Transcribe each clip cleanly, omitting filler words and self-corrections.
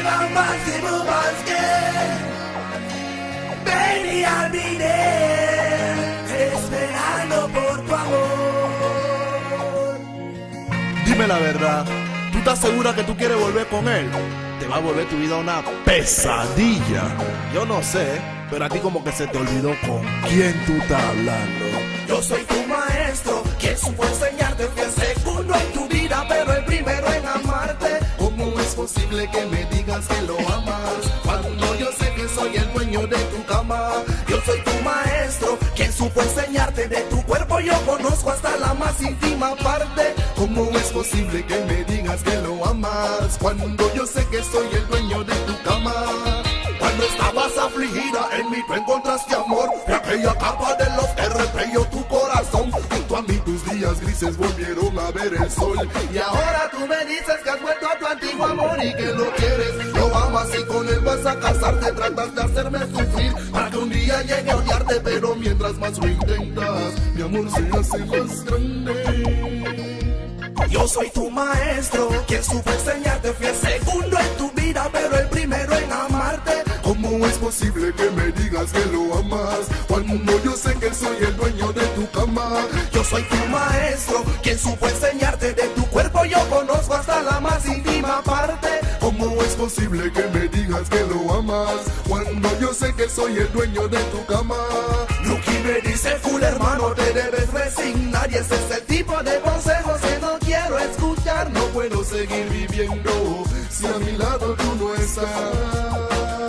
Baby, I'll be there, esperando por tu amor. Dime la verdad, ¿tú estás segura que tú quieres volver con él? Te va a volver tu vida una pesadilla. Yo no sé, pero a ti como que se te olvidó con quién tú estás hablando. Yo soy tu maestro, quien supo enseñarte. Fui el segundo en tu vida, pero el primero en amarte. ¿Cómo es posible que me digas que lo amas cuando yo sé que soy el dueño de tu cama? Yo soy tu maestro, quien supo enseñarte. De tu cuerpo yo conozco hasta la más íntima parte. ¿Cómo es posible que me digas que lo amas cuando yo sé que soy el dueño de tu cama? Cuando estabas afligida, en mí tú encontraste amor. Y aquella capa de los que repelló tu corazón. Junto a mí tus días grises volvieron a ver el sol. Y ahora tú me dices que has vuelto a tu antiguo amor Y que lo quieres, lo amas y con él vas a casarte. Tratas de hacerme sufrir para que un día llegue a odiarte. Pero mientras más lo intentas, mi amor se hace más grande. Yo soy tu maestro, quien supo enseñarte. Fui el segundo en tu vida, pero el primero en amarte. ¿Cómo es posible que me digas que lo amas cuando yo sé que soy el dueño de tu cama? Yo soy tu maestro, quien supo enseñarte. De tu cuerpo yo conozco hasta la más íntima parte. ¿Cómo es posible que me digas que lo amas cuando yo sé que soy el dueño de tu cama? Lucky me dice full hermano, te debes resignar. Y ese es el tipo de consejos que no quiero escuchar. No puedo seguir viviendo si a mi lado tú no estás.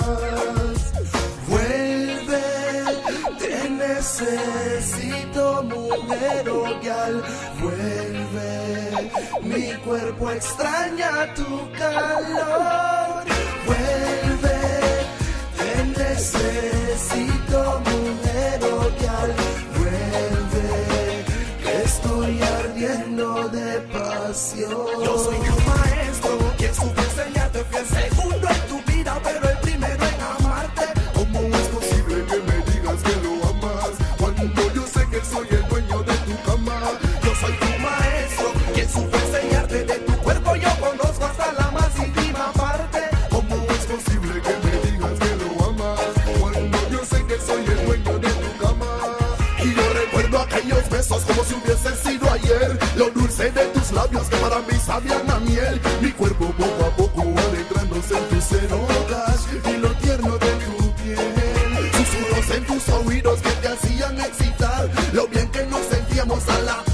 Vuelve, te necesito, mujer odial. Vuelve, mi cuerpo extraña tu calor. Vuelve, te necesito, mujer odial. Vuelve, que estoy ardiendo de pasión. Yo soy tu maestro, quien supo enseñarte. Fui el segundo en tu vida, pero el primero en amarte. ¿Cómo es posible que me digas que lo amas cuando yo sé que soy el dueño de tu cama? Yo soy tu maestro, quien supo enseñarte. De tu cuerpo yo conozco hasta la más íntima parte. ¿Cómo es posible que me digas que lo amas cuando yo sé que soy el dueño de tu cama? Y yo recuerdo aquellos besos como si hubiesen sido ayer. Lo dulce de tus labios que para mí sabían a miel. Mi cuerpo poco a poco adentrándose en tus cerocas y lo tierno de tu piel. Susurros en tus oídos que te hacían excitar. Lo bien que nos sentíamos a la